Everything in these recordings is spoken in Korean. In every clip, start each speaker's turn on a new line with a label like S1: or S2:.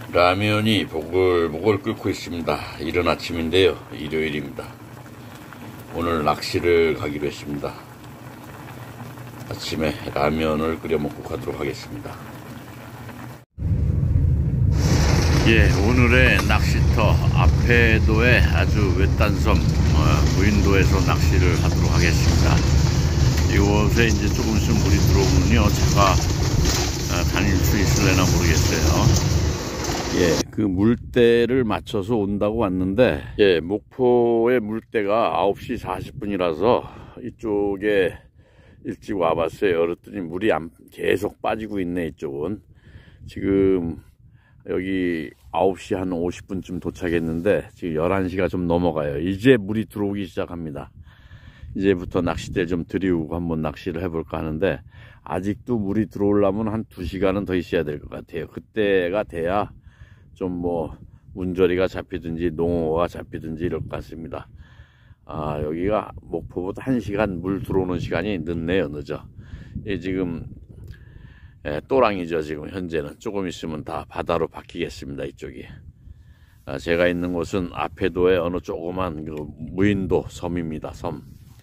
S1: 라면이 보글보글 끓고 있습니다. 이른 아침인데요. 일요일입니다. 오늘 낚시를 가기로 했습니다. 아침에 라면을 끓여 먹고 가도록 하겠습니다. 예, 오늘의 낚시터 아페도의 아주 외딴 섬 무인도에서 낚시를 하도록 하겠습니다. 이곳에 이제 조금 있으면 물이 들어오면요, 차가 다닐 수 있을래나 모르겠어요. 예, 그 물때를 맞춰서 온다고 왔는데, 예, 목포의 물때가 9시 40분이라서 이쪽에 일찍 와봤어요. 그랬더니 물이 계속 빠지고 있네. 이쪽은 지금 여기 9시 한 50분쯤 도착했는데 지금 11시가 좀 넘어가요. 이제 물이 들어오기 시작합니다. 이제부터 낚싯대 좀 들이우고 한번 낚시를 해볼까 하는데, 아직도 물이 들어오려면 한 2시간은 더 있어야 될 것 같아요. 그때가 돼야 좀 뭐 문저리가 잡히든지 농어가 잡히든지 이럴 것 같습니다. 아, 여기가 목포보다 1시간 물 들어오는 시간이 늦네요. 늦어. 예, 지금 또랑이죠. 지금 현재는 조금 있으면 다 바다로 바뀌겠습니다. 이쪽이. 제가 있는 곳은 아페도의 어느 조그만 그 무인도 섬입니다. 섬.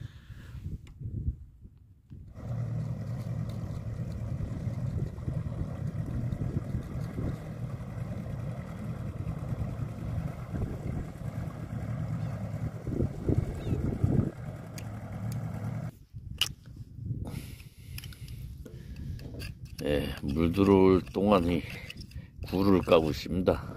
S1: 예, 물 들어올 동안이 굴을 까고 있습니다.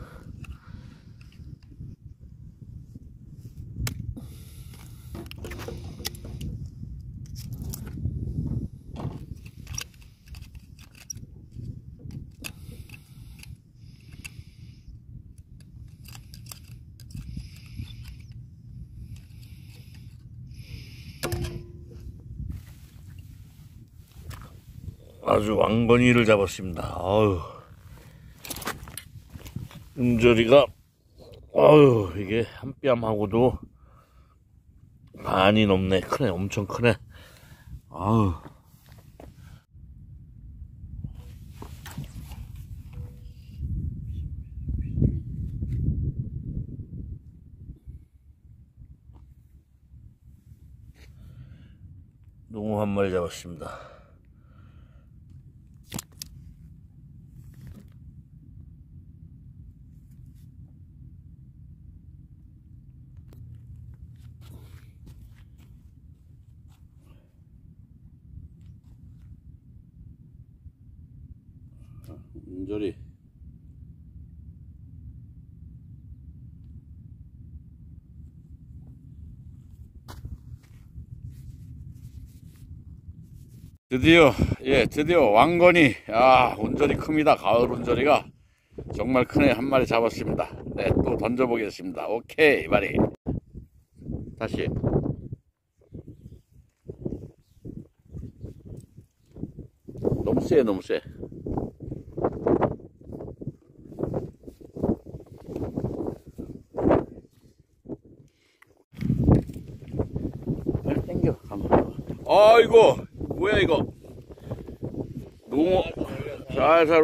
S1: 아주 왕건이를 잡았습니다. 아유, 음저리가, 아유, 이게 한 뺨하고도 반이 넘네. 크네, 엄청 크네. 아유. 농어 한 마리 잡았습니다. 음저리. 드디어 왕건이, 운저리 큽니다. 가을 운저리가 정말 크네. 한 마리 잡았습니다. 네, 또 던져보겠습니다. 오케이, 마리. 다시. 너무 세, 너무 세. 땡겨, 가만. 아이고, 뭐야 이거. 농어 살살.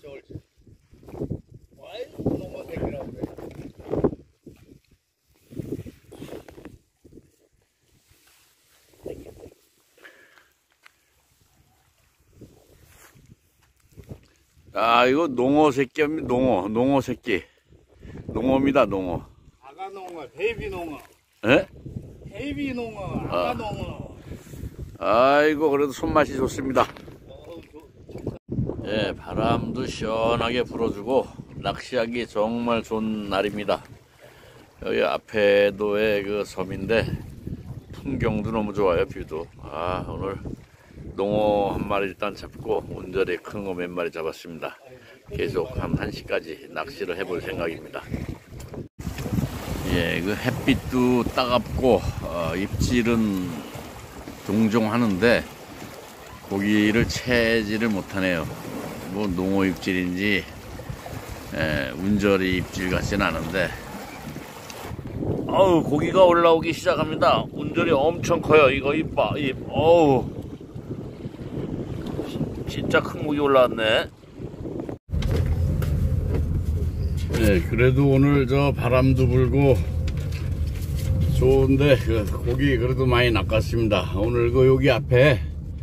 S1: 아, 이거 농어 새끼입니다. 농어 새끼. 농어입니다. 농어.
S2: 아가 농어, 베이비 농어.
S1: 예?
S2: 베이비 농어, 아가 농어.
S1: 아이고, 그래도 손맛이 좋습니다. 예, 바람도 시원하게 불어주고 낚시하기 정말 좋은 날입니다. 여기 아페도의 그 섬인데 풍경도 너무 좋아요. 뷰도. 아, 오늘 농어 한 마리 일단 잡고 운저리 큰 거 몇 마리 잡았습니다. 계속 한 1시까지 낚시를 해볼 생각입니다. 예, 그 햇빛도 따갑고 입질은 종종 하는데 고기를 채지를 못하네요. 뭐 농어 입질인지 운저리 입질 같지는 않은데, 어우, 고기가 올라오기 시작합니다. 운저리 엄청 커요. 이거 입 봐, 입. 어우, 진짜 큰 고기 올라왔네. 네, 그래도 오늘 저 바람도 불고 좋은데 고기 그래도 많이 낚았습니다. 오늘 여기 앞에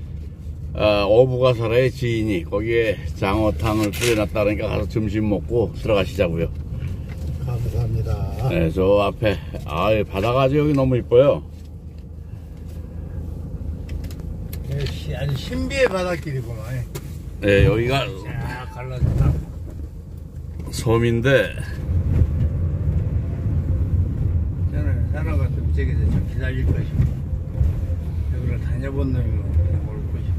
S1: 어부가사라의 지인이 거기에 장어탕을 끓여놨다 그러니까 가서 점심 먹고 들어가시자고요.
S2: 감사합니다.
S1: 네, 저 앞에 바다가 아주 여기 너무 이뻐요.
S2: 아주 신비의 바닷길이구만.
S1: 네, 여기가
S2: 쫙 갈라졌다.
S1: 섬인데
S2: 저는 사람가 좀 저기서 좀 기다릴 것이고 여기를 다녀본 놈이 그냥 올 것이고.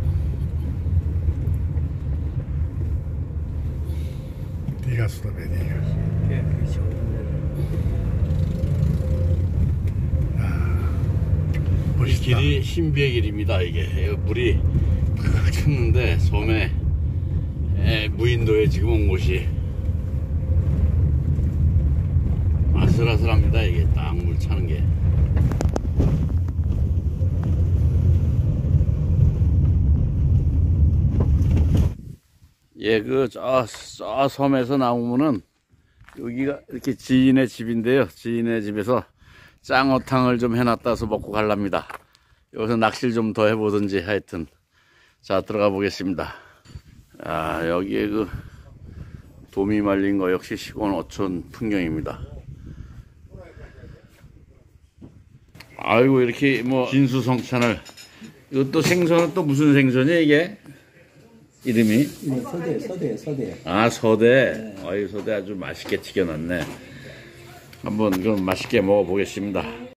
S2: 네가 수도배 네가. 그렇지.
S1: 이 길이 신비의 길입니다. 이게 물이 팍 찼는데 섬에 무인도에 지금 온 곳이 아슬아슬합니다. 이게 딱 물 차는 게. 예, 저 섬에서 나오면은 여기가 이렇게 지인의 집인데요. 지인의 집에서 짱어탕을 좀 해놨다서 먹고 갈랍니다. 여기서 낚시를 좀 더 해보든지 하여튼. 자, 들어가 보겠습니다. 여기에 도미 말린 거 역시 시골 어촌 풍경입니다. 아이고, 이렇게 진수성찬을. 이것도 생선은 또 무슨 생선이야, 이게? 이름이?
S3: 서대.
S1: 서대. 아유, 서대 아주 맛있게 튀겨놨네. 한번 그럼 맛있게 먹어보겠습니다.